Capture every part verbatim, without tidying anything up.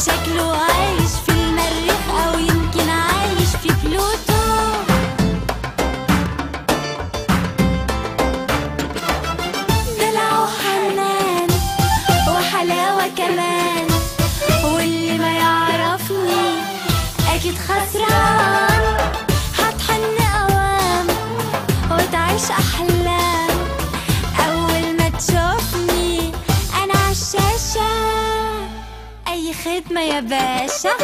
شكله عايش في المريخ أو يمكن عايش في بلوتو. دلعه حنان وحلاوة كمان، واللي ما يعرفني أكيد خسران. هتحن أوام وتعيش أحلام أول ما تشوفني أنا عالشاشة. أي خدمة يا باشا.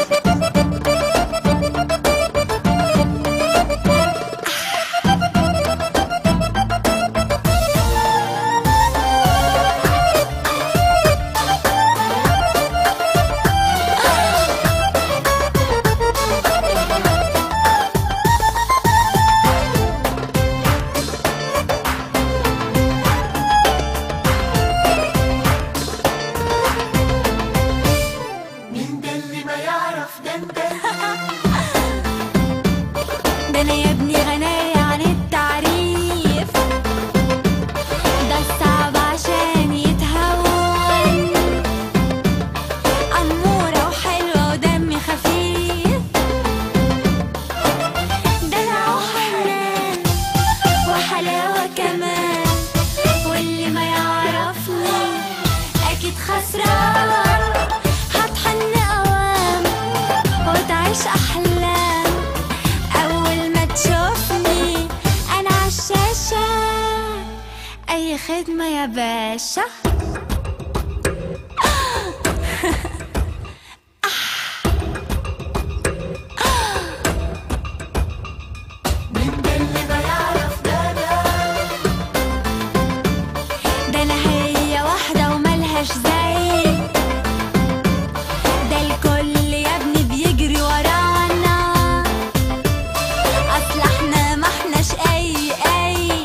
ده أنا يا ابني غنية عن التعريف، ده الصعب عشان يتهون. أمورة وحلوة ودمي خفيف، دلع وحنان وحلاوة كمان، واللي ما يعرفني أكيد خسران. هتحن أوام وتعيش أحلام أول ما تشوفني أنا عالشاشة. أي خدمة يا باشا. مين ده اللي ما يعرف ده؟ ده أنا هي واحدة وملهاش زي، ده الكل يا ابني بيجري ورانا، أصل احنا ما احناش أي أي.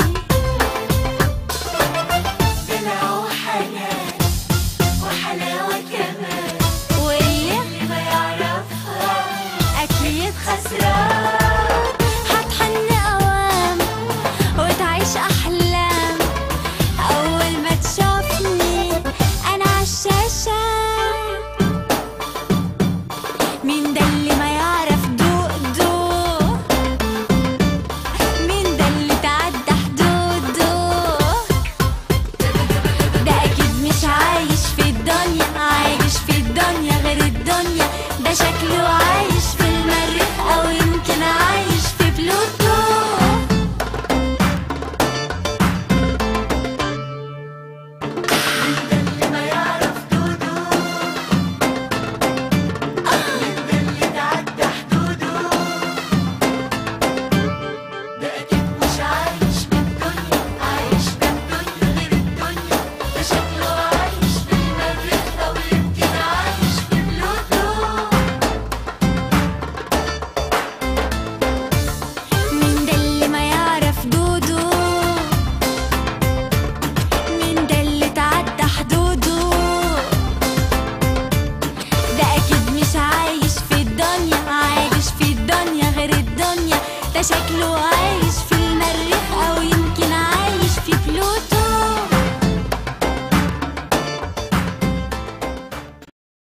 دلع وحنان وحلاوة كمان، واللي ما يعرفها أكيد خسران. هتحن أوام وتعيش أحلام أول ما تشوفني أنا عالشاشة. مين ده اللي ما يعرف دوق دوق؟ مين ده اللي تعدى حدوده؟ ده أكيد مش عايش في الدنيا، عايش في الدنيا غير الدنيا. ده شكله